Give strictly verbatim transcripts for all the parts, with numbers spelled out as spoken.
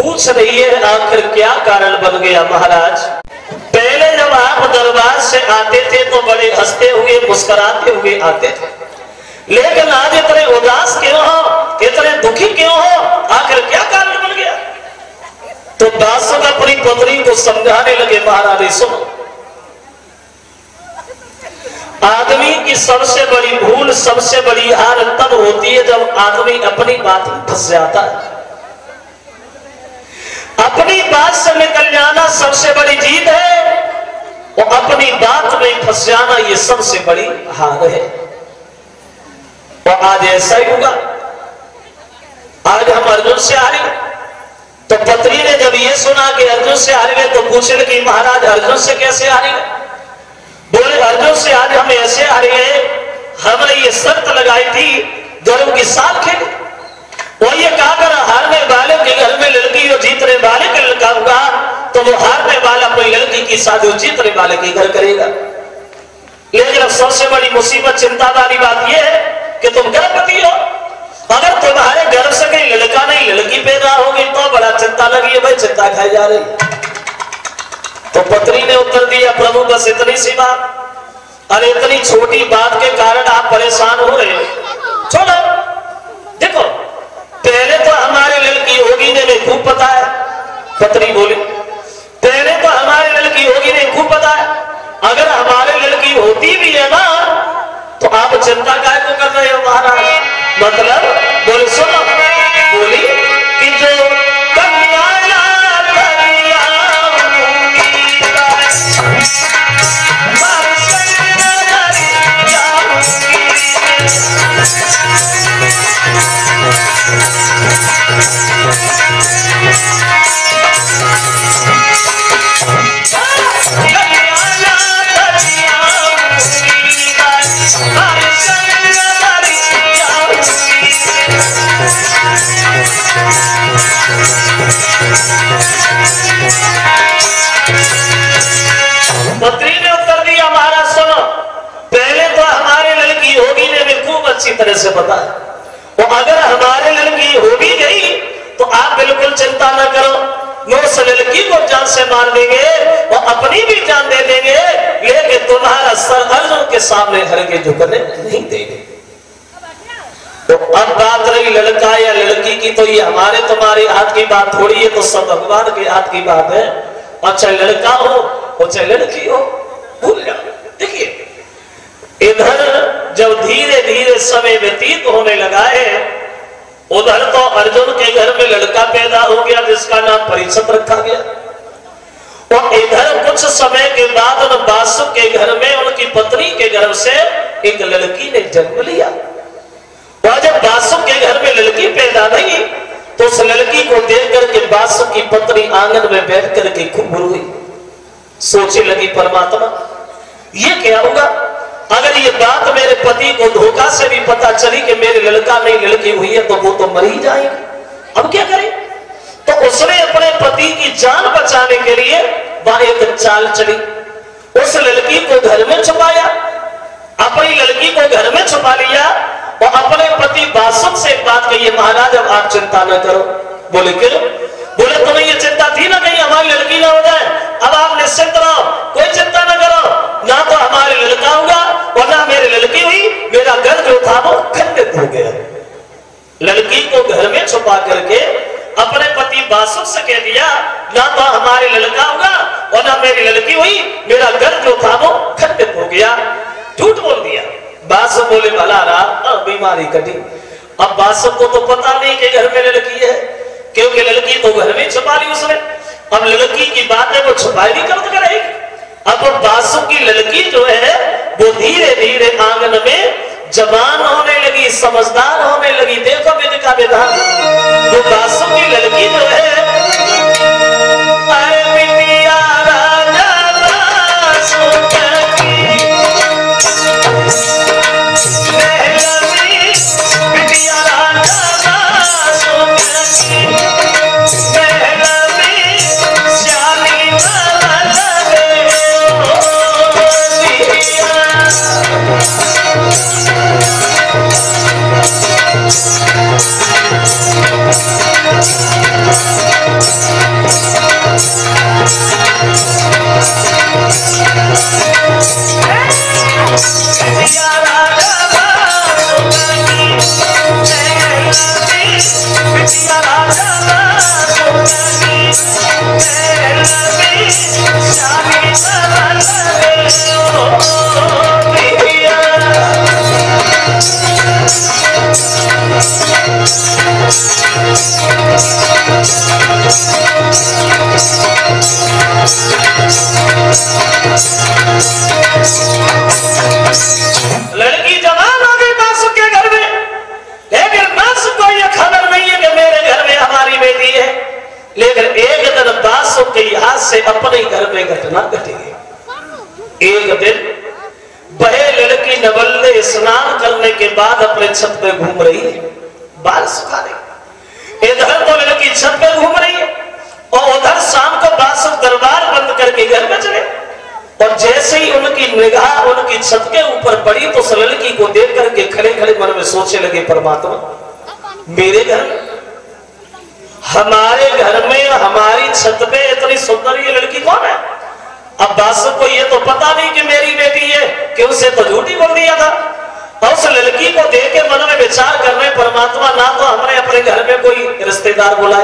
पूछ रही है आखिर क्या कारण बन गया महाराज। पहले जब आप दरबार से आते थे तो बड़े हंसते हुए मुस्कुराते हुए आते थे, लेकिन आज इतने उदास क्यों हो, इतने दुखी क्यों हो, आखिर क्या कारण बन गया। तो दासों अपनी पत्नी को समझाने लगे, महाराज सुनो, आदमी की सबसे बड़ी भूल, सबसे बड़ी हार तब होती है जब आदमी अपनी बात में फंस जाता है। अपनी बात से निकल जाना सबसे बड़ी जीत है, और अपनी बात में फंस जाना ये सबसे बड़ी हार है। और आज ऐसा ही होगा। आज हम अर्जुन से हारे, तो पत्नी ने जब ये सुना कि अर्जुन से हारे गए तो पूछने लगी, महाराज अर्जुन से कैसे हारे गए। बोले अर्जुन से आज हम ऐसे हारे गए, हमने ये शर्त लगाई थी जरूर की साल खेले, और ये कहा कर हारने वाले के घर में लड़की और जीतने वाले का लड़का होगा, तो वो हारने वाला कोई लड़की की शादी जीतने वाले के घर करेगा। लेकिन अब सबसे बड़ी मुसीबत, चिंता वाली बात यह है कि तुम गर्भवती हो। अगर तुम्हारे गर्भ से कहीं लड़का नहीं लड़की पैदा होगी तो बड़ा चिंता लगी है, भाई चिंता खाई जा रही। तो पत्नी ने उत्तर दिया, प्रभु बस इतनी सी बात, अरे इतनी छोटी बात के कारण आप परेशान हो रहे हो, छोड़ो। देखो पहले तो हमारी लड़की होगी ने खूब पता है, पत्नी बोली पहले तो हमारी लड़की होगी ने खूब पता है, अगर हमारी लड़की होती भी है ना तो आप चिंता काहे को कर रहे हो महाराज। मतलब बोले सुनो, बोली कि जो कन्या पत्री ने उत्तर दिया, महाराज सुनो, पहले तो हमारी लड़की होगी ने हमें खूब अच्छी तरह से पता है, और अगर हमारी लड़की हो भी गई तो आप बिल्कुल चिंता न करो, वो उस लड़की को जान से मार देंगे और अपनी भी जान दे देंगे, लेकिन तुम्हारा सर अर्जुन के सामने हर के झुकने नहीं देंगे। तो अब बात रही लड़का या लड़की की, तो ये हमारे तुम्हारे हाथ की बात थोड़ी है, तो सब भगवान के हाथ की बात है। और चाहे लड़का हो और चाहे लड़की हो, भूल जाओ। देखिए इधर जब धीरे धीरे समय व्यतीत होने लगा है, उधर तो अर्जुन के घर में लड़का पैदा हो गया जिसका नाम परीक्षित रखा गया, और इधर कुछ समय के बाद उन वासुक के घर में उनकी पत्नी के गर्भ से एक लड़की ने जन्म लिया। और जब वासुक के घर में लड़की पैदा नहीं तो उस लड़की को देख करके वासुक की पत्नी आंगन में बैठ करके खूब रोई। सोचे लगी, परमात्मा ये क्या होगा, अगर ये बात मेरे पति को धोखा से भी पता चली कि मेरे लड़का नहीं लड़की हुई है तो वो तो मर ही जाएगी, अब क्या करें। तो उसने अपने पति की जान बचाने के लिए वहां एक चाल चली, उस लड़की को घर में छुपाया, अपनी लड़की को घर में छुपा लिया, और अपने पति वासुक से एक बात कही, महाराज अब आप चिंता न करो। बोले क्यों? बोले तुम्हें ये चिंता थी ना कहीं हमारी लड़की ना हो जाए, अब आप निश्चिंत रहो, कोई चिंता न करो, ना तो हमारे लड़का होगा और ना मेरी लड़की हुई, मेरा घर जो था वो खंडित हो गया। लड़की को घर में छुपा करके अपने पति वासुक से कह दिया, ना तो हमारे लड़का होगा और ना मेरी लड़की हुई, मेरा घर जो था वो खंडित हो गया। झूठ बोल दिया। वासुक बोले भला रहा, बीमारी कटी। अब वासुक को तो पता नहीं कि घर में लड़की है, क्योंकि लड़की तो घर में छुपा ली उसने। अब लड़की की बात है वो छुपाई भी कर करेगी। अब वासुक की लड़की जो है वो धीरे धीरे आंगन में जवान होने लगी, समझदार होने लगी। देखो विधि का विधान, वो वासुक की लड़की जो है, अरे बिटिया राजा वासुक Thank you. लेकिन एक दिन बासु के हाथ से अपने घर में घटना घटी। एक दिन वह लड़की नवल्ले स्नान करने के बाद अपने छत पे घूम रही है, बाल सुखा रही। इधर तो लड़की छत पे घूम रही है और उधर शाम को बासु दरबार बंद करके घर में चले। और जैसे ही उनकी निगाह उनकी छत के ऊपर पड़ी तो उस लड़की को देख करके खड़े खड़े मन में सोचने लगे, परमात्मा मेरे घर में, हमारे घर में, हमारी छत पे इतनी सुंदर ये लड़की कौन है? अब बासु को ये तो पता नहीं कि मेरी बेटी है, कि उसे तो झूठी बोल दिया था। और उस लड़की को देख के मन में विचार कर रहे, परमात्मा ना तो हमने अपने घर में कोई रिश्तेदार बुलाई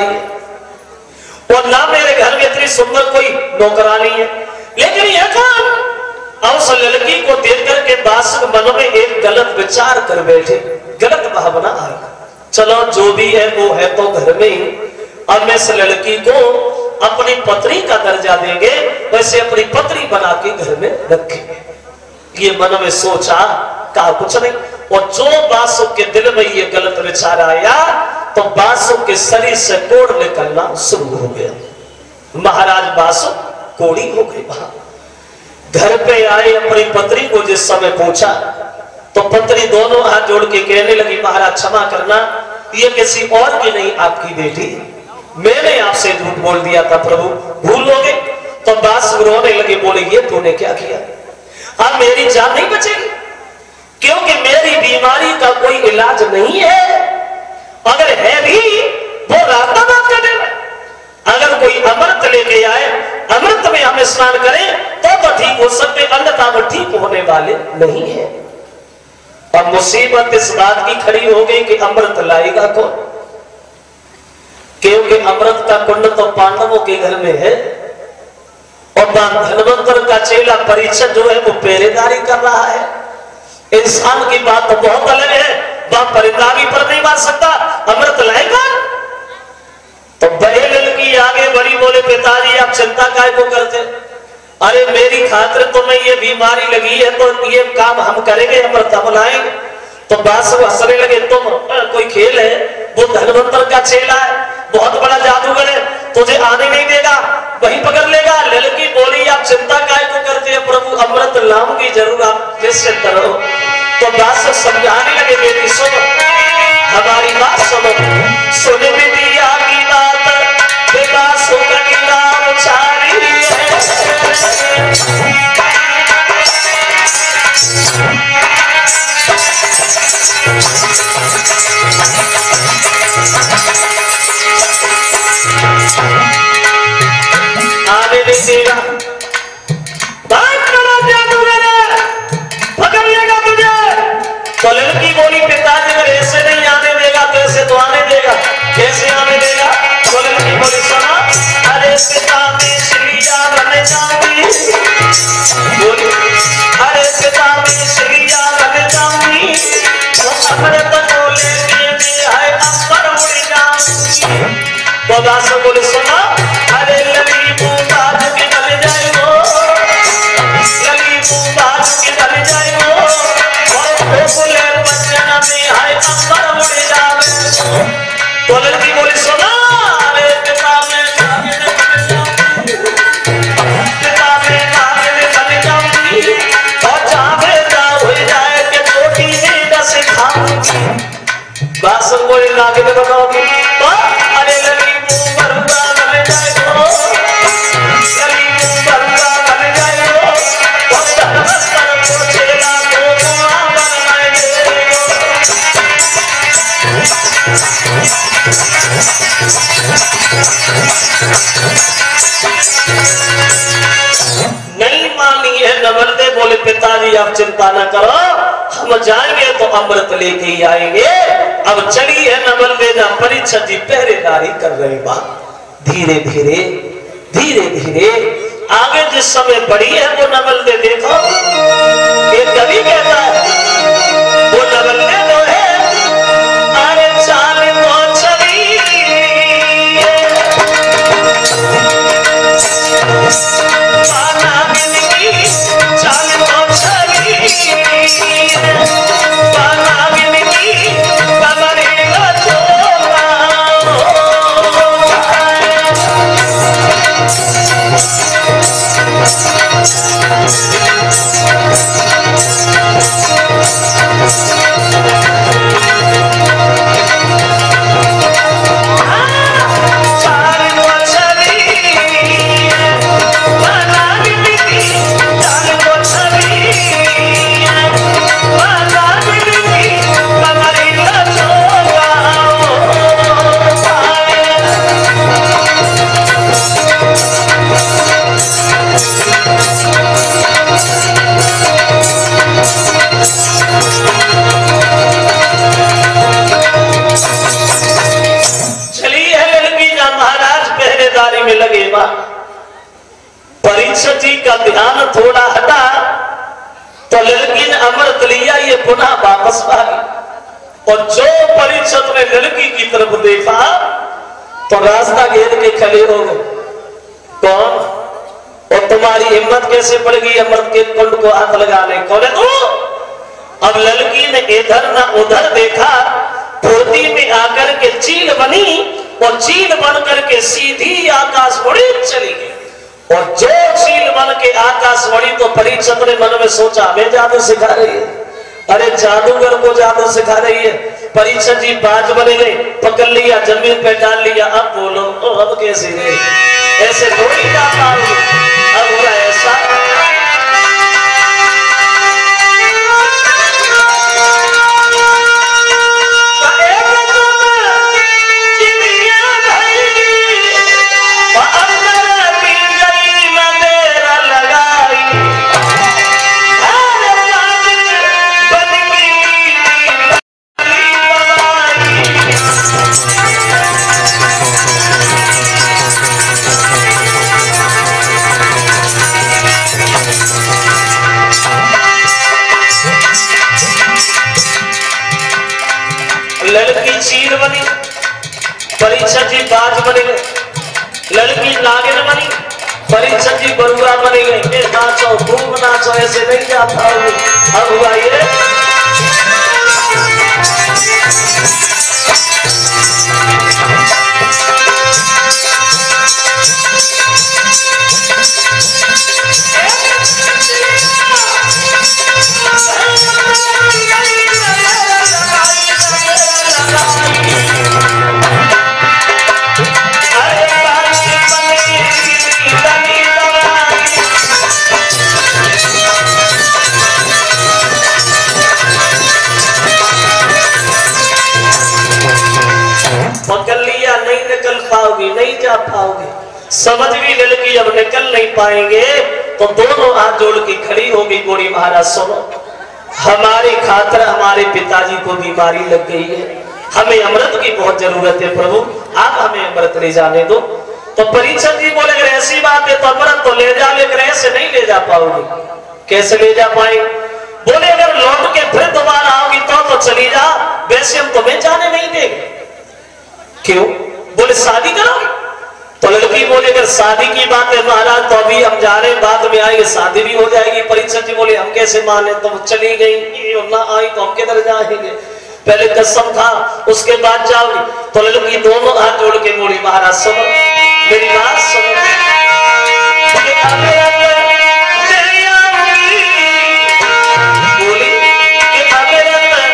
है और ना मेरे घर में इतनी सुंदर कोई नौकरानी है, लेकिन यह काम। और उस लड़की को देख करके बासु मन में एक गलत विचार कर बैठे, गलत भावना आई, चलो जो भी है वो है तो घर में ही, अब मैं इस लड़की को अपनी पत्नी का दर्जा देंगे, वैसे अपनी पत्नी बना के घर में रखेंगे। ये मन में सोचा, कहा कुछ नहीं। और जो बासु के दिल में ये गलत विचार आया तो बासु के शरीर से कोड़ निकलना शुरू हो गया। महाराज बासु कोड़ी हो गई। वहां घर पे आए, अपनी पत्नी को जिस समय पूछा तो पत्नी दोनों हाथ जोड़ के कहने लगी, महाराज क्षमा करना, ये किसी और की नहीं आपकी बेटी, मैंने आपसे झूठ बोल दिया था प्रभु, भूल हो गए। तो बासु रोने लगे, बोले ये तूने क्या किया? अब मेरी जान नहीं बचेगी, क्योंकि मेरी बीमारी का कोई इलाज नहीं है, अगर है भी वो रात बात करने में। अगर कोई अमृत लेके आए, अमृत में हम स्नान करें तो तो ठीक हो सकते, अन्यथा वो ठीक होने वाले नहीं है। और मुसीबत इस बात की खड़ी हो गई कि अमृत लाएगा कौन, क्योंकि अमृत का कुंड तो पांडवों के घर में है और धनवंतर का चेला परीक्षित जो है वो पहरेदारी कर रहा है। इंसान की बात तो बहुत अलग है, वह पहरेदारी पर नहीं मार सकता, अमृत लाएगा। तो बड़े लड़की आगे बड़ी, बोले पिताजी आप चिंता काहे को करते, अरे मेरी खातिर तुम्हें ये बीमारी लगी है तो ये काम हम करेंगे, अमृत हम लाएंगे। तो बासु हंसने लगे, तुम कोई खेल है, वो धनवंतर का चेला है, बहुत बड़ा जादूगर है, तुझे आने नहीं देगा, वही पकड़ लेगा। लड़की बोली आप चिंता काहे को करते हैं प्रभु, अमृत लाऊंगी जरूर, आप जैसे करो। तो बासु समझाने लगे, बेटी सुनो, हमारी बात सुनो, सुन बिटिया की बात, बासु का नाम चारी है। आने नहीं देगा, बहुत बड़ा जादूगर है, पकड़ लेगा तुझे। तो लड़की बोली पिताजी अगर ऐसे नहीं आने देगा तो ऐसे तो आने देगा, कैसे आने देगा? तो लड़की बोली सुना, अरे पिता में श्रीया बन जाऊंगी, बोली अरे पिता में श्रीया बन जाऊंगी, वो अमृत को लेके है अंबर उड़ जाऊंगी। तो बासु बोले सुना, अरे लगी बाज के बन जाए वो, लगी बाज के बन जाए वो, और बोले बचन में है अंबर उड़ जावे। तो लड़की बोली सुना, अरे पिता में नागिन बन जाऊंगी, पिता में नागिन बन जाऊंगी, और जावे जा हो जाए कि छोटी में न सिखाऊंगी। बासु बोले नागिन बनाओगी, तो अरे लगी मुंह बरुआ बन जाए वो, लगी मुंह बरुआ बन जाए वो, और धनवंतर को चेला को बुआ बनाएंगे। नहीं मानी है नवल्ले, बोले पिताजी आप चिंता न करो, हम जाएंगे तो अमृत लेके ही आएंगे। अब चली है नवल्ले ना परीक्षा जी पहरेदारी कर रही बात, धीरे धीरे धीरे धीरे आगे जिस समय बढ़ी है वो नवल्ले देखो, एक कवि कहता है वो नवल्ले जो है, अरे चाल तो चली पाना बिनगी, चाल तो चली पाना बिनगी, कमरे का चोला जिम्मेदारी में लगे बा। परीक्षित जी का ध्यान थोड़ा हटा तो लड़की ने अमृत लिया, ये पुनः वापस भागी। और जो परीक्षित ने लड़की की तरफ देखा तो रास्ता घेर के खड़े हो गए। कौन? और तुम्हारी हिम्मत कैसे पड़ गई अमृत के कुंड को हाथ लगाने? कौन है तू? अब लड़की ने इधर ना उधर देखा, धोती में आकर के चील बनी और चील बन करके सीधी आकाश बढ़ी चली गई। और जो चील बन के आकाश बढ़ी तो परीक्षित ने मन में सोचा हमें जादू सिखा रही है, अरे जादूगर को जादू सिखा रही है। परीक्षित जी बाज बने गए, पकड़ लिया, जमीन पे डाल लिया। अब बोलो तो अब कैसे गए? ऐसे थोड़ी जाता हूं। अब हुआ ऐसा लड़की चीर बनी, परीक्षित जी बाज बने गए। लड़की नागिन बनी, परीक्षित जी बरुआ बने गए। नाचो खूब नाचो, ऐसे नहीं जाता हूँ। अब हुआ ये पकड़ लिया, नहीं निकल पाओगी, नहीं जा पाओगे। समझ भी लड़की जब निकल नहीं पाएंगे तो दोनों हाथ जोड़ के खड़ी होगी। गोरी महाराज सुनो, हमारी खातिर हमारे पिताजी को बीमारी लग गई है, हमें अमृत की बहुत जरूरत है प्रभु, आप हमें अमृत ले जाने दो। तो परीक्षित जी बोले अगर ऐसी बात है तो अमृत तो ले जा, लेकिन ऐसे नहीं ले जा पाओगे। कैसे ले जा पाएंगे? बोले अगर लौट के फिर दोबारा आओगी तो तो चली जा, वैसे हम तुम्हें जाने नहीं देंगे। क्यों? बोले शादी करोगे? तो लड़की बोले अगर शादी की बात है महाराज तो अभी हम जा रहे हैं, बाद में आएंगे, शादी भी हो जाएगी। परीक्षित जी बोले हम कैसे माने, तुम चली गई और ना आई तो हम किधर जाएंगे? पहले कसम खा उसके बाद जाओगी। तो लड़की दोनों हाथ जोड़ के बोली महाराज सुनो मेरी बात सुनो, बोली कि अगर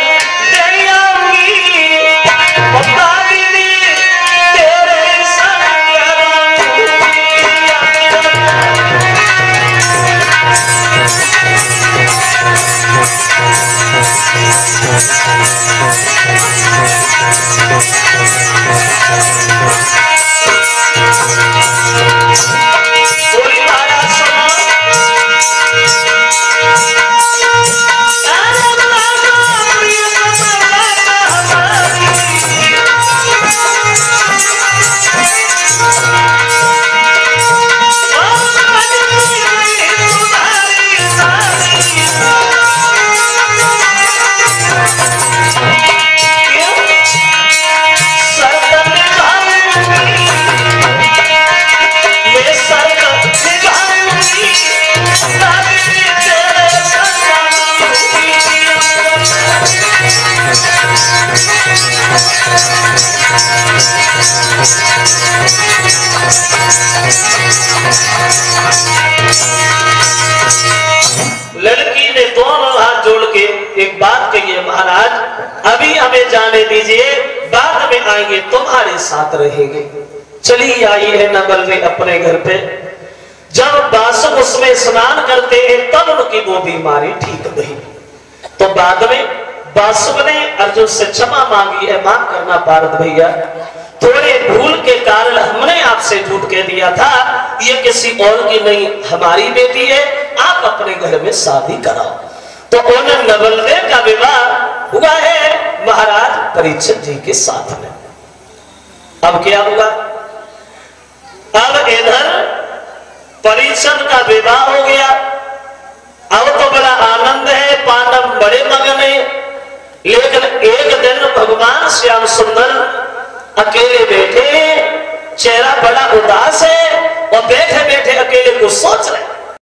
लड़की ने दोनों हाथ जोड़ के एक बात कही है महाराज अभी हमें जाने दीजिए, बाद में आएंगे तुम्हारे साथ रहेंगे। चली आई है नबल में अपने घर पे, जब बासुक उसमें स्नान करते हैं तब उनकी वो बीमारी ठीक नहीं। तो बाद में बासुक ने अर्जुन से क्षमा मांगी है, माफ करना पार्थ भैया, थोड़े भूल के कारण हमने आपसे झूठ कह दिया था, ये किसी और की नहीं हमारी बेटी है, आप अपने घर में शादी कराओ। तो उन्हें नवलदेव का विवाह हुआ है महाराज परीक्षित जी के साथ में। अब क्या होगा? अब इधर परीक्षण का विवाह हो गया। अब तो बड़ा आनंद